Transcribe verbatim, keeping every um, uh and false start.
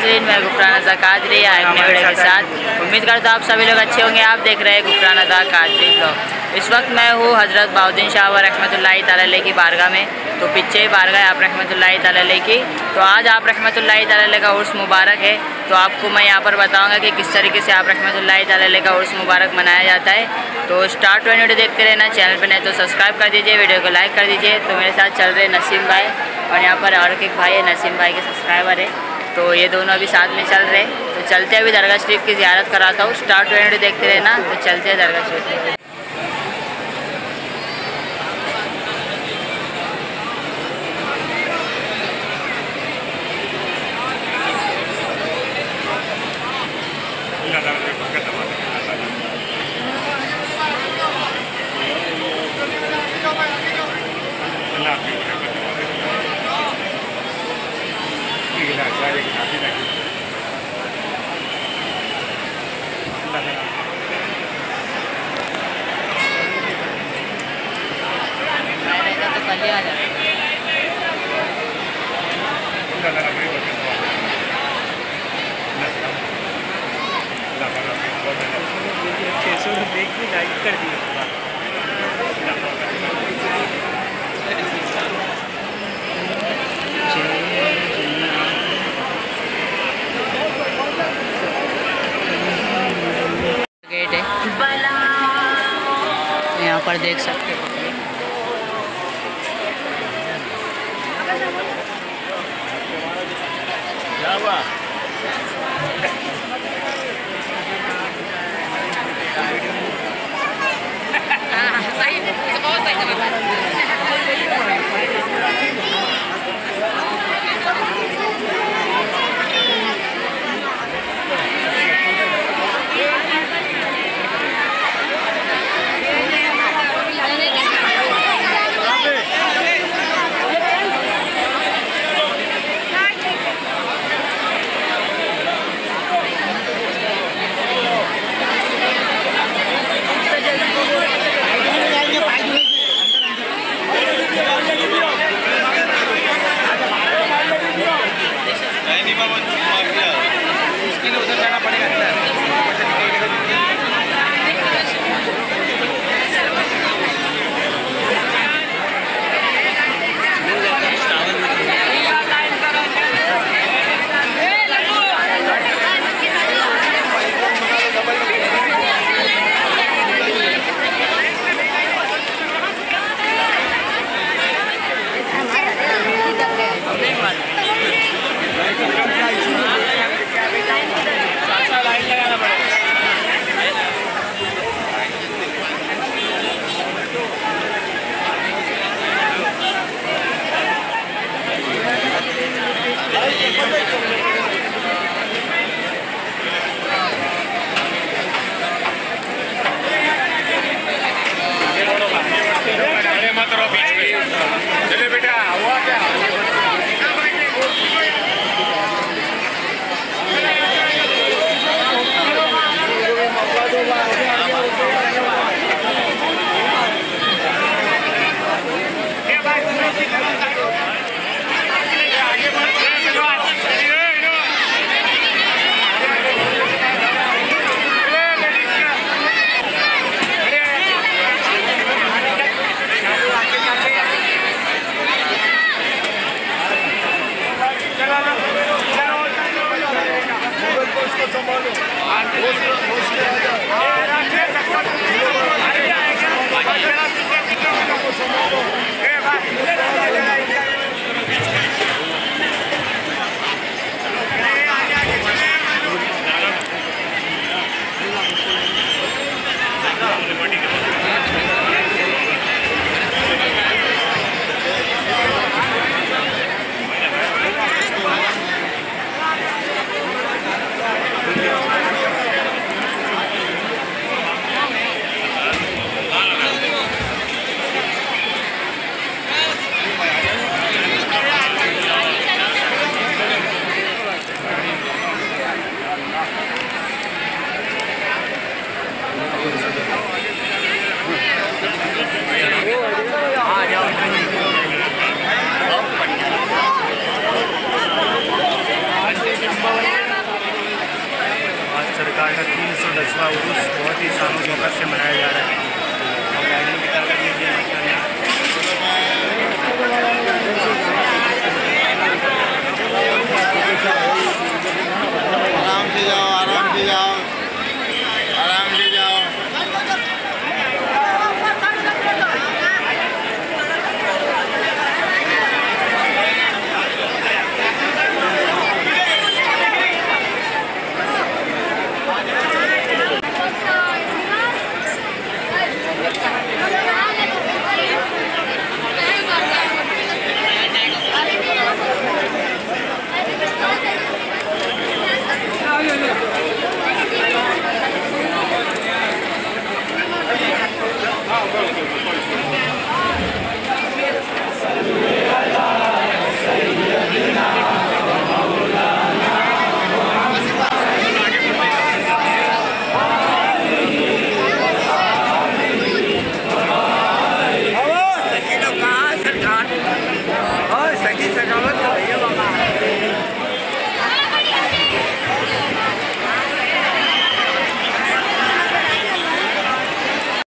नाज़रीन, मैं गुफरान रज़ा कादरी एक नए वीडियो के साथ। उम्मीद करता हूँ आप सभी लोग अच्छे होंगे। आप देख रहे हैं गुफरान रज़ा कादरी ब्लॉग। इस वक्त मैं हूँ हज़रत बहाउद्दीन शाह रहमतुल्लाहि तआला अलैह की बारगाह में। तो पीछे ही बारगाह आप रहमतुल्लाहि तआला अलैह की। तो आज आप रहमतुल्लाहि तआला अलैह का उर्स मुबारक है। तो आपको मैं यहाँ पर बताऊँगा कि किस तरीके से आप रहमतुल्लाहि तआला अलैह का उर्स मुबारक मनाया जाता है। तो स्टार्ट वीडियो देखते रहना। चैनल पर नहीं तो सब्सक्राइब कर दीजिए, वीडियो को लाइक कर दीजिए। तो मेरे साथ चल रहे नसीम भाई और यहाँ पर और एक भाई है, नसीम भाई के सब्सक्राइबर है। तो ये दोनों अभी साथ में चल रहे। तो चलते अभी दरगाह शरीफ की ज़ियारत कराता हूँ। स्टार्ट वीडियो देखते रहना। तो चलते हैं दरगाह शरीफ। लाइक कर दिए गेट है, यहाँ पर देख सकते हो। क्या हुआ? चले बेटा, हुआ क्या? उर्स बहुत ही शानो शौकत से मनाया जा रहा है।